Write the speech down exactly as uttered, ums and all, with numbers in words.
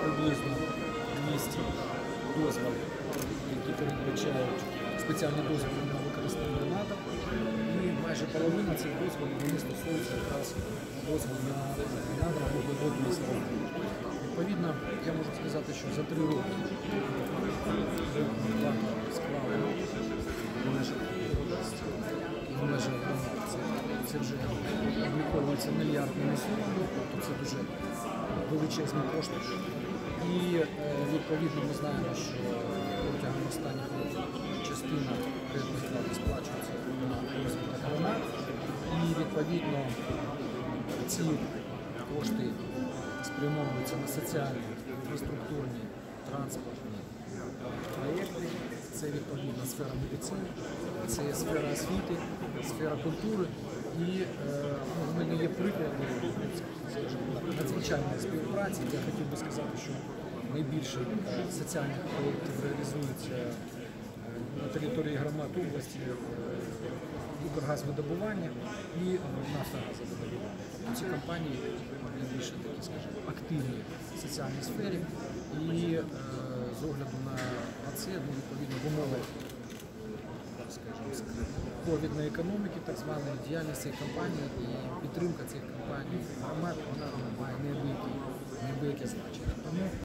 приблизно двісті дозволів, які передбачають спеціальні дозволи на використання НАТО, і майже половина цих дозволів вони стосуються якраз дозволу на надра вуглеводної сторони. Відповідно, я можу сказати, що за три роки склали в межах області і в межах громад. Це, це вже обліковується мільярдними сумами, тобто це дуже величезні кошти. І відповідно ми знаємо, що протягом останніх років частина рентної плати сплачується на розвиток громад. І відповідно ці кошти спрямовуються на соціальні, інфраструктурні, транспортні проєкти. Це відповідна сфера медицини, це сфера освіти, сфера культури. І е, ну, в мене є приклади надзвичайної співпраці. Я хотів би сказати, що найбільше соціальних проєктів реалізується на території громад області Укргазвидобування і Нафтогазовидобування. Ці компанії найбільше такі, скажімо, активні в соціальній сфері. І е, з огляду на це, ну, відповідно, в умовах, скажімо, ковідної економіки, так званої діяльність цих компаній і підтримка цих компаній громад, вона має неабияке значення. Тому